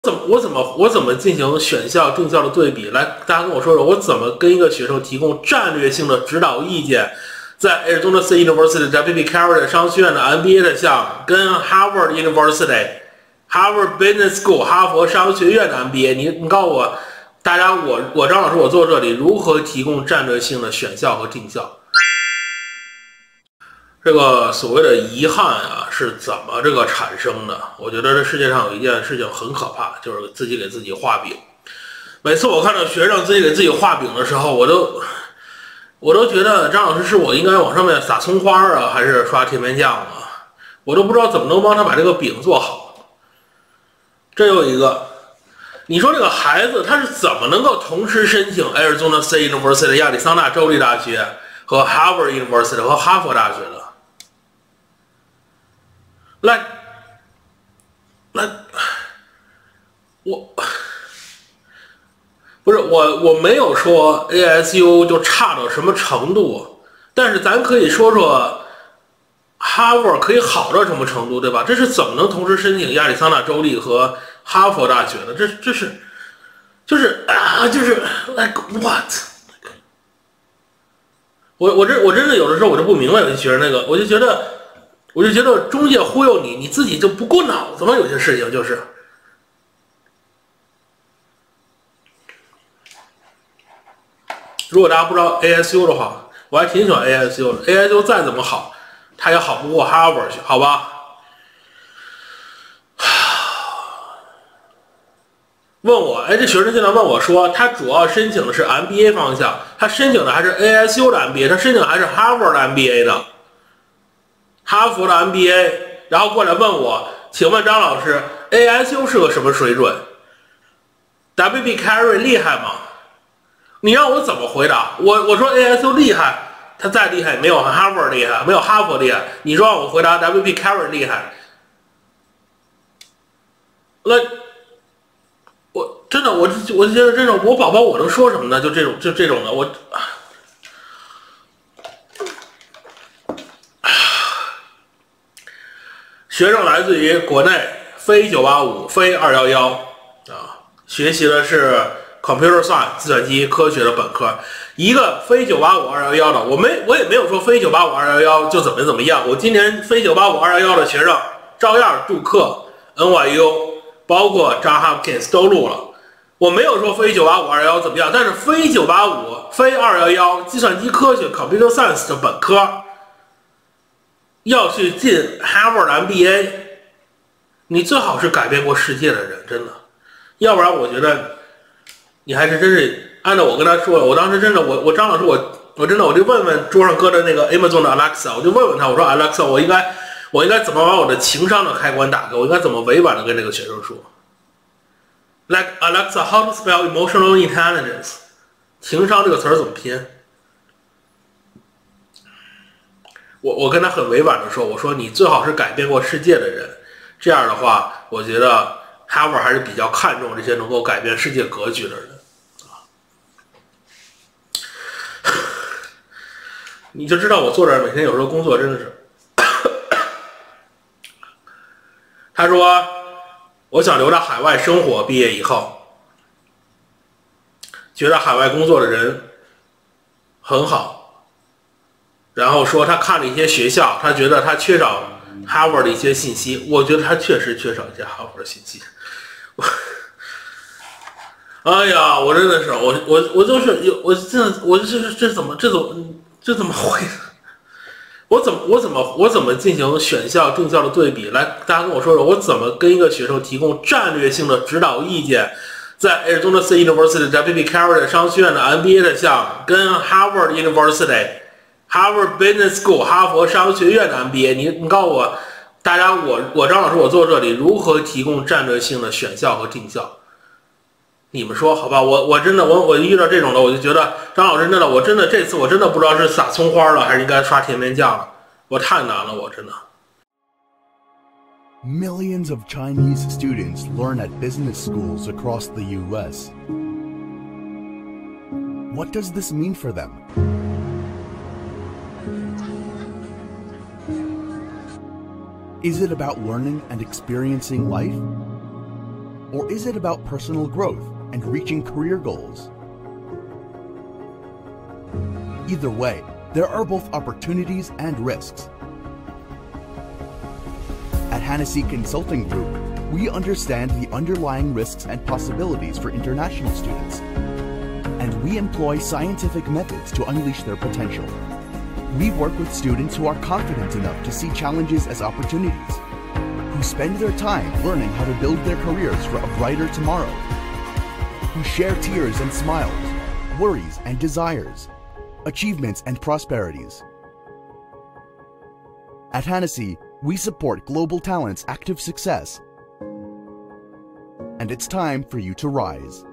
我怎么进行选校定校的对比？来，大家跟我说说，我怎么跟一个学生提供战略性的指导意见？在 Arizona State University、WP Carey 商学院的 MBA 的项目，跟 Harvard University、Harvard Business School 哈佛商学院的 MBA， 你告诉我，大家我张老师我坐这里如何提供战略性的选校和定校？这个所谓的遗憾啊，是怎么这个产生的？我觉得这世界上有一件事情很可怕，就是自己给自己画饼。每次我看到学生自己给自己画饼的时候，我都觉得张老师是我应该往上面撒葱花啊，还是刷甜面酱啊？我都不知道怎么能帮他把这个饼做好。这有一个，你说这个孩子他是怎么能够同时申请 Arizona State University 亚利桑那州立大学和 Harvard University 和哈佛大学的？来，我没有说 ASU 就差到什么程度，但是咱可以说说 Harvard 可以好到什么程度，对吧？这是怎么能同时申请亚利桑那州立和哈佛大学的？这是就是 like what？ 我真的有的时候我就不明白有些学生那个，我就觉得中介忽悠你，你自己就不过脑子吗？有些事情就是。如果大家不知道 ASU 的话，我还挺喜欢 ASU 的。ASU 再怎么好，它也好不过 Harvard 去，好吧？问我，这学生现在问我说，他主要申请的是 MBA 方向，他申请的还是 ASU 的 MBA， 他申请的还是 Harvard 的 MBA 的。哈佛的 MBA， 然后过来问我，请问张老师 ，ASU 是个什么水准 ？WP Carey 厉害吗？你让我怎么回答？我说 ASU 厉害，他再厉害也没有 Harvard 厉害，没有哈佛厉害。你说让我回答 WP Carey 厉害，我真的我就觉得真的，我宝宝我能说什么呢？就这种的，我。学生来自于国内，非985，非211啊，学习的是 Computer Science 计算机科学的本科。一个非985、211的，我也没有说非985、211就怎么样。我今年非985、211的学生照样注课 NYU， 包括 John Hopkins 都录了。我没有说非985、211怎么样，但是非985、非211计算机科学 Computer Science 的本科。要去进 Harvard MBA， 你最好是改变过世界的人，真的，要不然我觉得你还是真是按照我跟他说的，我当时真的，我张老师我真的我就问问桌上搁的那个 Amazon 的 Alexa， 我就问问他，我说 Alexa， 我应该怎么把我的情商的开关打开？我应该怎么委婉的跟这个学生说 ？Like Alexa, how to spell emotional intelligence？ 情商这个词儿怎么拼？我跟他很委婉的说，我说你最好是改变过世界的人，这样的话，我觉得 Harvard 还是比较看重这些能够改变世界格局的人啊。你就知道我坐这儿每天有时候工作真的是，他说我想留在海外生活，毕业以后，觉得海外工作的人很好。然后说他看了一些学校，他觉得他缺少 Harvard 的一些信息。我觉得他确实缺少一些 Harvard 的信息。哎呀，我真的是我就是我这怎么会？我怎么进行选校定校的对比？来，大家跟我说说，我怎么跟一个学生提供战略性的指导意见？在 Arizona State University、WP Carey 商学院的 MBA 的项目，跟 Harvard University。Harvard Business School 哈佛商学院的 MBA， 你告诉我，大家我张老师我坐这里如何提供战略性的选校和定校？你们说好吧？我真的我遇到这种的，我就觉得张老师真的我真的这次我真的不知道是撒葱花了还是应该刷甜面酱了，我太难了，我真的。 Millions of Chinese students learn at business schools across the U.S. What does this mean for them? Is it about learning and experiencing life? Or is it about personal growth and reaching career goals? Either way, there are both opportunities and risks. At Hennessy Consulting Group, we understand the underlying risks and possibilities for international students, and we employ scientific methods to unleash their potential. We work with students who are confident enough to see challenges as opportunities, who spend their time learning how to build their careers for a brighter tomorrow, who share tears and smiles, worries and desires, achievements and prosperities. At Hennessy, we support global talent's active success, and it's time for you to rise.